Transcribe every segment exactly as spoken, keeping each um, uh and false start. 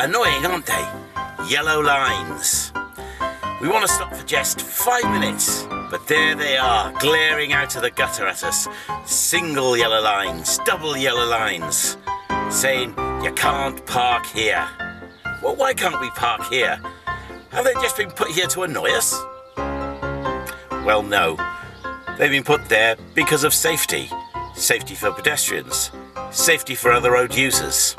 Annoying, aren't they? Yellow lines. We want to stop for just five minutes, but there they are, glaring out of the gutter at us. Single yellow lines, double yellow lines, saying, you can't park here. Well, why can't we park here? Have they just been put here to annoy us? Well, no. They've been put there because of safety. Safety for pedestrians. Safety for other road users.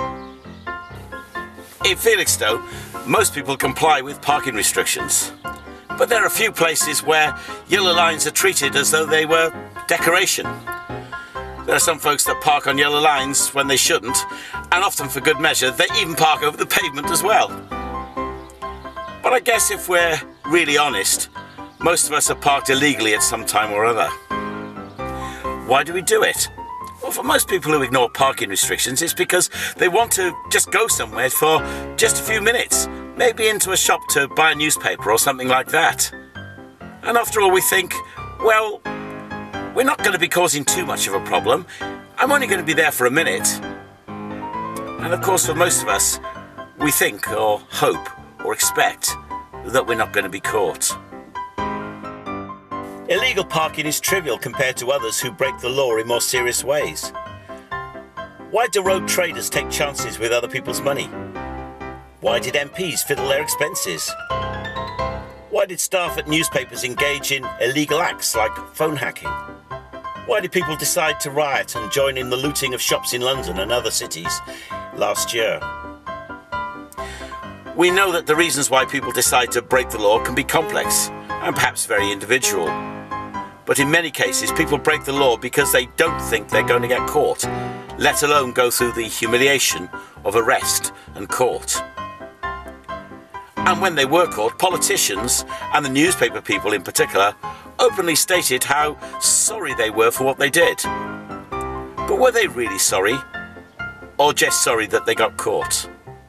In Felixstowe, most people comply with parking restrictions. But there are a few places where yellow lines are treated as though they were decoration. There are some folks that park on yellow lines when they shouldn't, and often for good measure, they even park over the pavement as well. But I guess if we're really honest, most of us are parked illegally at some time or other. Why do we do it? Well, for most people who ignore parking restrictions, it's because they want to just go somewhere for just a few minutes, maybe into a shop to buy a newspaper or something like that. And after all, we think, well, we're not going to be causing too much of a problem. I'm only going to be there for a minute. And of course, for most of us, we think or hope or expect that we're not going to be caught. Illegal parking is trivial compared to others who break the law in more serious ways. Why do road traders take chances with other people's money? Why did M Ps fiddle their expenses? Why did staff at newspapers engage in illegal acts like phone hacking? Why did people decide to riot and join in the looting of shops in London and other cities last year? We know that the reasons why people decide to break the law can be complex and perhaps very individual. But in many cases, people break the law because they don't think they're going to get caught, let alone go through the humiliation of arrest and court. And when they were caught, politicians, and the newspaper people in particular, openly stated how sorry they were for what they did. But were they really sorry? Or just sorry that they got caught?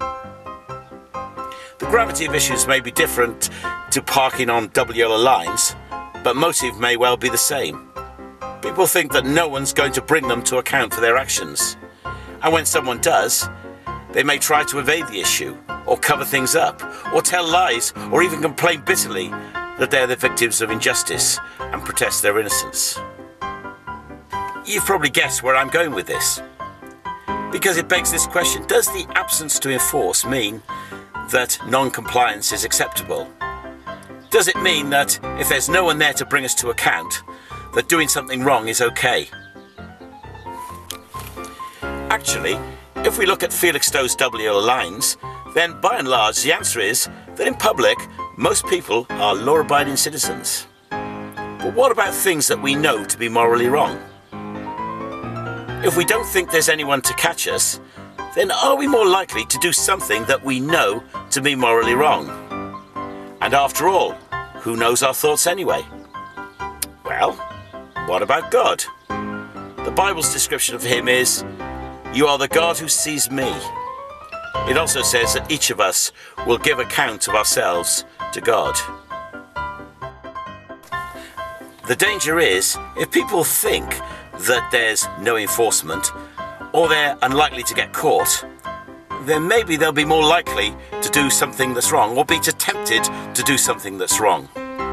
The gravity of issues may be different to parking on double yellow lines, but motive may well be the same. People think that no one's going to bring them to account for their actions. And when someone does, they may try to evade the issue, or cover things up, or tell lies, or even complain bitterly that they're the victims of injustice and protest their innocence. You've probably guessed where I'm going with this. Because it begs this question: does the absence to enforce mean that non-compliance is acceptable? Does it mean that if there's no one there to bring us to account, that doing something wrong is okay? Actually, if we look at Felixstowe's double yellow lines, then by and large the answer is that in public, most people are law-abiding citizens. But what about things that we know to be morally wrong? If we don't think there's anyone to catch us, then are we more likely to do something that we know to be morally wrong? And after all, who knows our thoughts anyway? Well, what about God? The Bible's description of him is, "You are the God who sees me." It also says that each of us will give account of ourselves to God. The danger is, if people think that there's no enforcement, or they're unlikely to get caught, then maybe they'll be more likely to do something that's wrong, or be tempted to do something that's wrong.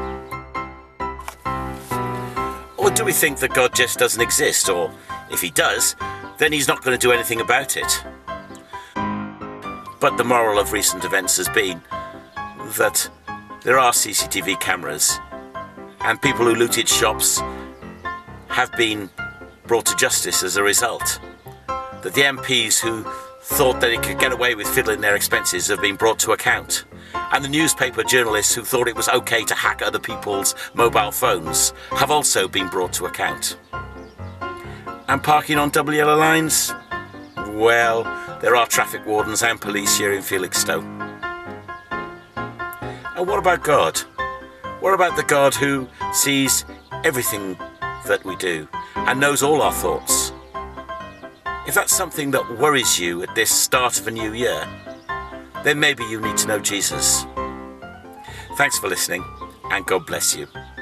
Or do we think that God just doesn't exist, or if he does, then he's not going to do anything about it? But the moral of recent events has been that there are C C T V cameras, and people who looted shops have been brought to justice as a result. That the M Ps who thought that it could get away with fiddling their expenses have been brought to account. And the newspaper journalists who thought it was okay to hack other people's mobile phones have also been brought to account. And parking on double yellow lines? Well, there are traffic wardens and police here in Felixstowe. And what about God? What about the God who sees everything that we do and knows all our thoughts? If that's something that worries you at this start of a new year, then maybe you need to know Jesus. Thanks for listening, and God bless you.